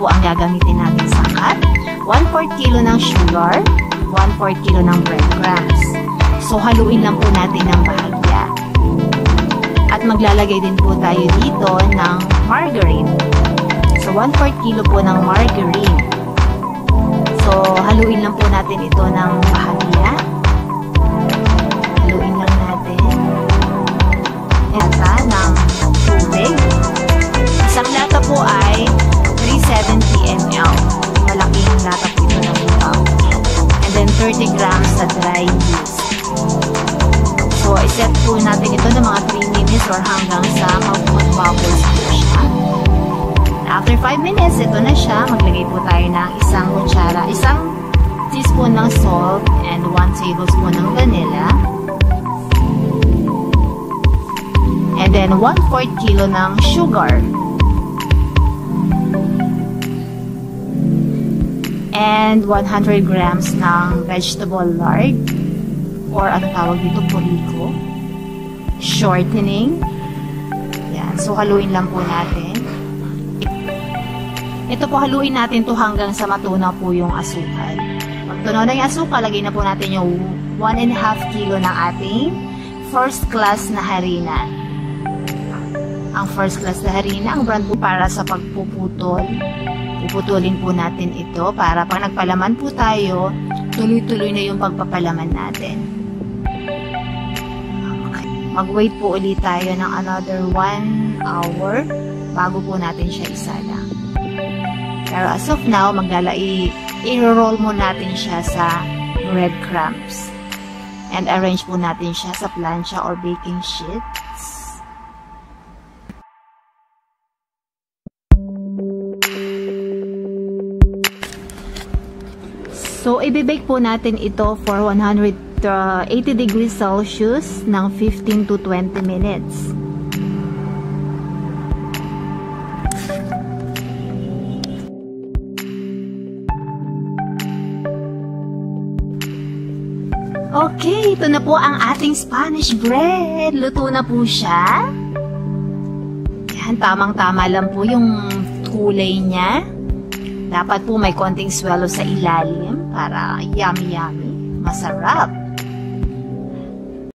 po ang gagamitin natin sa cut. 1/4 kilo ng sugar, 1/4 kilo ng breadcrumbs. So, haluin lang po natin ng bahagya. At maglalagay din po tayo dito ng margarine. So, 1/4 kilo po ng margarine. So, haluin lang po natin ito ng bahagya. Haluin lang natin. Lata ng tubig. Isang lata po ay 370 ml. Malaking lata po ito ng itaw. And then 30 grams sa dry yeast. So, iset po natin ito ng mga 3 minutes or hanggang sa mag-bubbles po siya. After 5 minutes, ito na siya. Maglagay po tayo ng isang kutsara, isang teaspoon ng salt and 1 tablespoon ng vanilla. And then 1/4 kilo ng sugar. And 100 grams ng vegetable lard or ano tawag dito, puriko. Shortening. Yan. So, haluin lang po natin. Ito po, haluin natin to hanggang sa matunaw po yung asukal. Pag tunaw na yung asukal, lagay na po natin yung 1.5 kilo ng ating first class na harina. Ang first class na harina, ang brand po para sa pagpuputol. Puputulin po natin ito para pag nagpalaman po tayo, tuloy-tuloy na yung pagpapalaman natin. Okay. Mag-wait po ulit tayo ng another 1 hour bago po natin siya isalang. Pero as of now, i-roll mo natin siya sa breadcrumbs. And arrange po natin siya sa plancha or baking sheets. So, i-bake po natin ito for 180 degrees Celsius ng 15 to 20 minutes. Okay, ito na po ang ating Spanish bread. Luto na po siya. Yan, tamang-tama lang po yung kulay niya. Dapat po may konting swelo sa ilalim para yummy-yummy. Masarap.